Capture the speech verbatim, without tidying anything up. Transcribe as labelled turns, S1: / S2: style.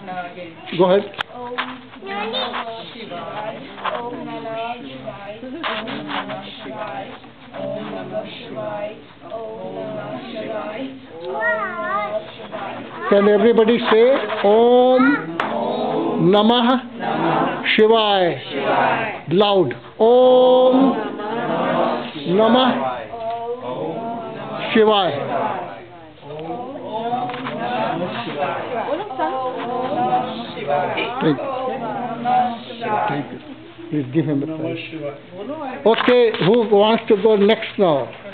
S1: Go ahead.
S2: Om Namah Shivaya. Om Namah Shivaya. Om Namah Shivaya. Om Namah Shivaya. Om Namah Shivaya. Om Namah Shivaya.
S1: Can everybody say Om Namah Shivaya? Loud. Om Namah Shivaya. Thank you. Thank you. Please give him a prize. Okay, who wants to go next now?